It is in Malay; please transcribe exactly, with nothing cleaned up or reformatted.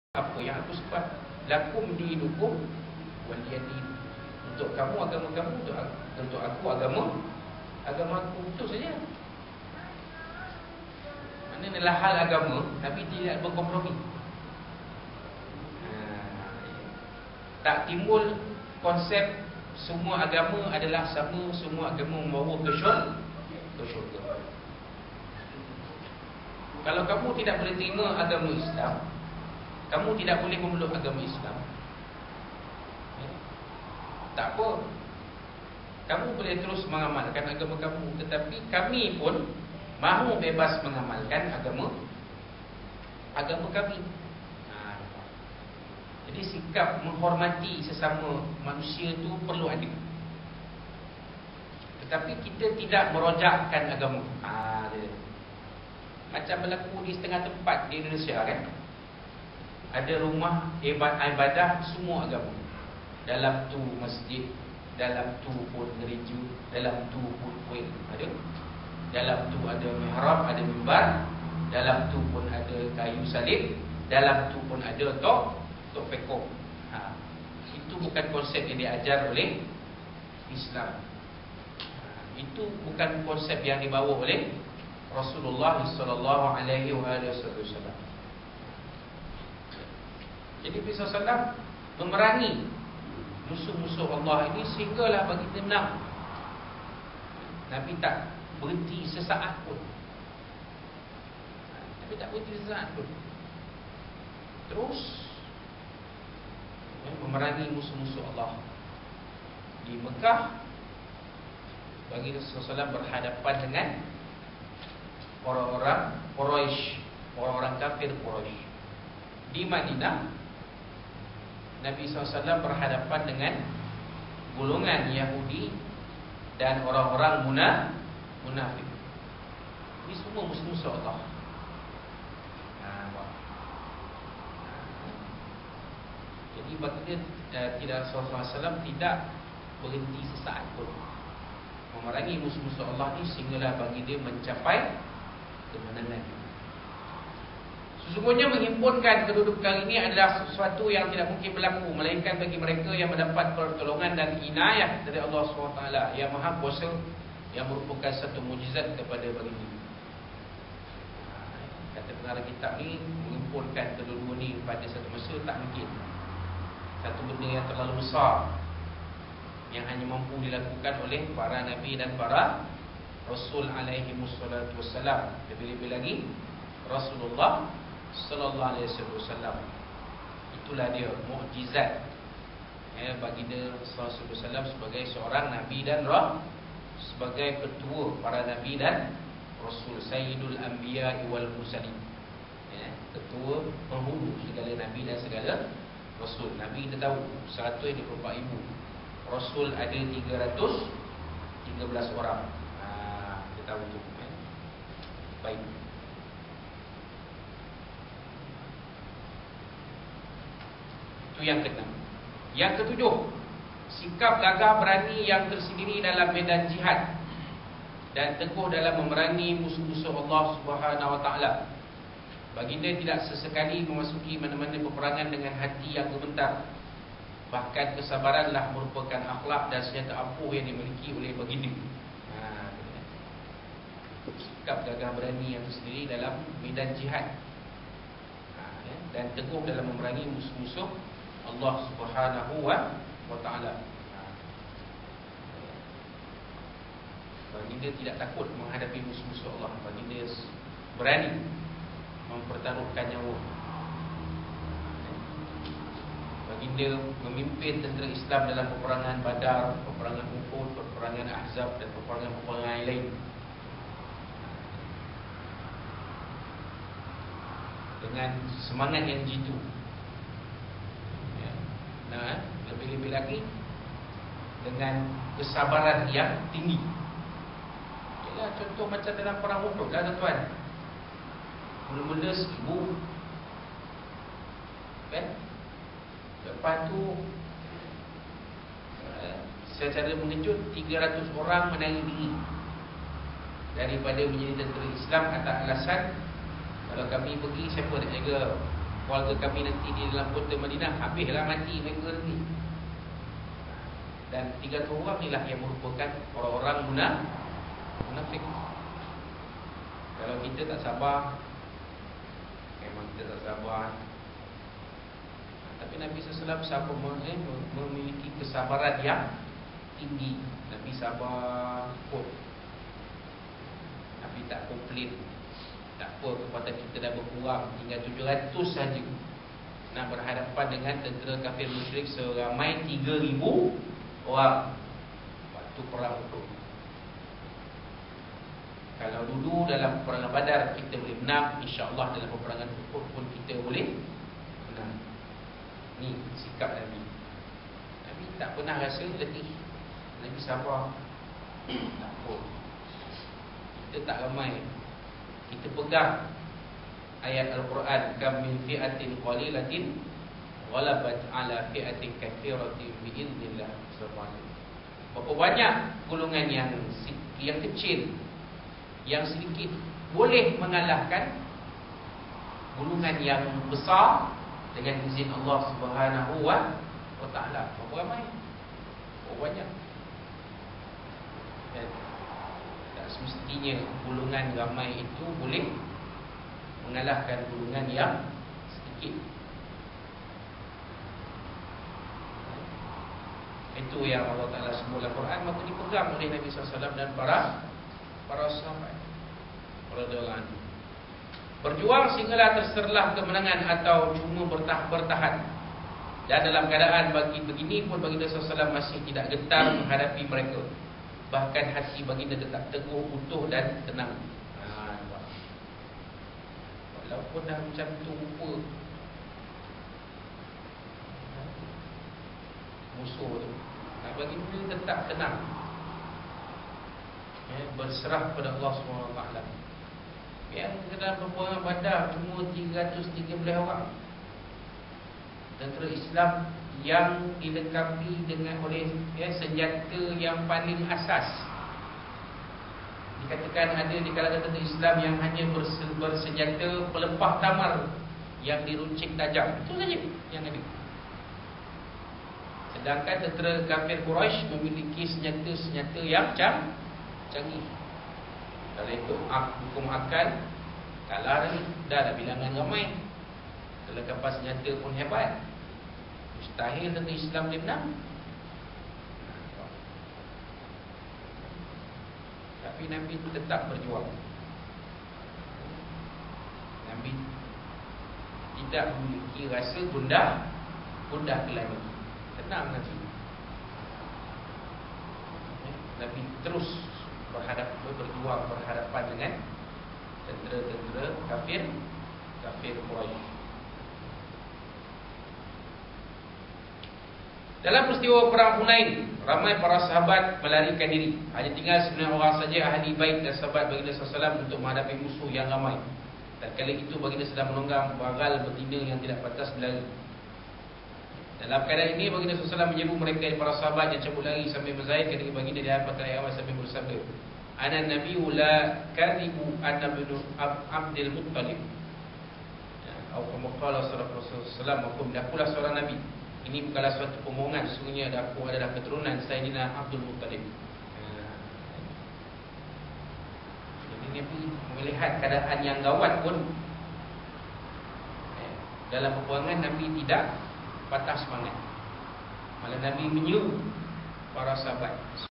Apa yang aku sebut, lakum dinukum waliyadin. Untuk kamu agama kamu, untuk untuk aku agama agama aku. Itu saja. Mana adalah hal agama, Nabi tidak berkompromi. Ha, tak timbul konsep semua agama adalah sama, semua agama membawa ke syurga. Ke syurga. Kalau kamu tidak boleh terima agama Islam, kamu tidak boleh memeluk agama Islam, ya, tak apa, kamu boleh terus mengamalkan agama kamu. Tetapi kami pun mahu bebas mengamalkan agama Agama kami. ha. Jadi sikap menghormati sesama manusia itu perlu ada. Tetapi kita tidak merojakkan agama. ha, Macam berlaku di setengah tempat di Indonesia kan, ada rumah ibadah semua agama. Dalam tu masjid, dalam tu pun gereja, dalam tu pun kuil ada. Dalam tu ada mihrab, ada mimbar, dalam tu pun ada kayu salib, dalam tu pun ada tok tok pekoh. Ha, itu bukan konsep yang diajar oleh Islam. Ha, itu bukan konsep yang dibawa oleh Rasulullah sallallahu alaihi wasallam. Jadi Nabi sallallahu alaihi wasallam memerangi musuh-musuh Allah ini sehinggalah bagi kita menang. Nabi tak berhenti sesaat pun. Nabi tak berhenti sesaat pun. Terus memerangi musuh-musuh Allah. Di Mekah, bagi Rasulullah sallallahu alaihi wasallam berhadapan dengan orang-orang Quraisy, orang-orang kafir Quraisy. Di Madinah, Nabi sallallahu alaihi wasallam berhadapan dengan golongan Yahudi dan orang-orang munafik. Ini semua musuh-musuh Allah. Jadi baginda tidak sallallahu alaihi wasallam tidak berhenti sesaat pun memerangi musuh-musuh Allah ini sehinggalah baginda mencapai kemenangan. Sesungguhnya menghimpunkan kedudukan ini adalah sesuatu yang tidak mungkin berlaku, melainkan bagi mereka yang mendapat pertolongan dan inayah dari Allah subhanahu wa taala yang Maha Kuasa, yang merupakan satu mukjizat kepada baginda. Kata pengarang kitab ni, menghimpunkan kedua-dua ni pada satu masa tak mungkin. Satu benda yang terlalu besar yang hanya mampu dilakukan oleh para nabi dan para Rasul alaihi wassalatu wassalam. Lebih-lebih lagi Rasulullah sallallahu alaihi wasallam. Itulah dia mukjizat ya, baginda sallallahu alaihi wasallam sebagai seorang nabi dan roh, sebagai ketua para nabi dan rasul, sayyidul anbiya wal mursalin, ya, ketua penghulu segala nabi dan segala rasul. Nabi kita tahu seratus dua puluh empat ribu, rasul ada tiga ratus tiga belas orang. Ha, kita tahu tu ya. Baik. Yang keenam. Yang ketujuh, sikap gagah berani yang tersendiri dalam medan jihad dan teguh dalam memerangi musuh-musuh Allah Subhanahu wa taala. Baginda tidak sesekali memasuki mana-mana peperangan dengan hati yang gemetar. Bahkan kesabaranlah merupakan akhlak dan senjata ampuh yang dimiliki oleh baginda. Ha, sikap gagah berani yang tersendiri dalam medan jihad, ha, ya, dan teguh dalam memerangi musuh-musuh Allah Subhanahu wa taala. Baginda tidak takut menghadapi musuh-musuh Allah. Baginda berani mempertaruhkan nyawa. Baginda memimpin tentera Islam dalam peperangan Badar, peperangan Uhud, peperangan Ahzab dan peperangan-peperangan yang lain dengan semangat yang jitu. Nah, lebih-lebih lagi dengan kesabaran yang tinggi. Yalah, contoh macam dalam perang Uhud lah tuan-tuan. Mula-mula seribu, kan? Lepas tu secara mengejut tiga ratus orang menarik diri daripada menjadi tentera Islam atas alasan, kalau kami pergi siapa nak jaga keluarga kami nanti di dalam kota Madinah, habislah mati mereka nanti. Dan tiga orang inilah yang merupakan orang-orang munafik. Kalau kita tak sabar, memang kita tak sabar. Tapi Nabi sallallahu alaihi wasallam memiliki kesabaran yang tinggi. Nabi sabar pun. Nabi tak komplain. Tak apa, kekuatan kita dah berkurang, tinggal tujuh ratus saja. Nak berhadapan dengan tentera kafir musyrik seramai tiga ribu orang waktu perang Uhud. Kalau dulu dalam peperangan Badar kita boleh menang, insya-Allah dalam peperangan Uhud pun kita boleh menang. Ni sikap Nabi. Nabi tak pernah rasa letih. Nabi sabar. Tak apa. Kita tak ramai. Kita pegang ayat Al-Quran, kam min fi'atin qalilatin ghalabat ala fi'atin katsiratin bi'idznillah. Berapa banyak golongan yang yang kecil, yang sedikit boleh mengalahkan golongan yang besar dengan izin Allah Subhanahu wa taala. Berapa ramai? Berapa banyak? Dan tak semestinya golongan ramai itu boleh mengalahkan golongan yang sedikit. Itu yang Allah Ta'ala sebut dalam Quran, maka dipegang oleh Nabi sallallahu alaihi wasallam dan para para sahabat radhiyallahu anhu. Berjuang sehinggalah terserlah kemenangan atau cuma bertah, bertahan. Dan dalam keadaan bagi begini pun baginda sallallahu alaihi wasallam masih tidak gentar menghadapi mereka. Bahkan hati baginda tetap teguh, utuh dan tenang. Ha, walaupun dah macam tu rupa musuh tu, nah, baginda tetap tenang, ya, berserah kepada Allah subhanahu wa taala. Yang dalam peperangan Badar cuma tiga ratus tiga belas orang tentera Islam yang dilengkapi dengan oleh ya, senjata yang paling asas. Dikatakan ada di kalangan tentera Islam yang hanya bersenjata pelepah tamar yang diruncing tajam. Itu saja yang ada. Sedangkan tentera kafir Quraisy memiliki senjata-senjata yang canggih. Kalau ikut hukum akal, kalah lagi. Dah ada bilangan ramai, kelengkapan senjata pun hebat. Mustahil tentera Islam dia menang. Tapi Nabi tetap berjuang. Nabi tidak memiliki rasa gundah gundah gelana. Tenang Nabi. Nabi terus berhadap berjuang berhadapan dengan tentera-tentera kafir kafir Quraisy. Dalam peristiwa perang Hunain, ramai para sahabat melarikan diri. Hanya tinggal sembilan orang saja ahli bait dan sahabat baginda sallallahu alaihi wasallam untuk menghadapi musuh yang ramai. Dan kali itu baginda sedang menunggang bagal betina yang tidak pantas berlari. Dalam keadaan ini baginda sallallahu alaihi wasallam menyeru mereka para sahabat yang cabut lari sambil berzahid ketika baginda di hadapan ayat sambil bersabda, "Ana nabiyyu la kadhibu ana bin Abdul Muttalib." Atau kama qala sallallahu alaihi wasallam, "Akulah seorang nabi. Ini bukanlah suatu pembohongan, sesungguhnya aku adalah keturunan Sayyidina Abdul Muttalib." Jadi Nabi melihat keadaan yang gawat pun, dalam peperangan Nabi tidak patah semangat. Malah Nabi menyeru para sahabat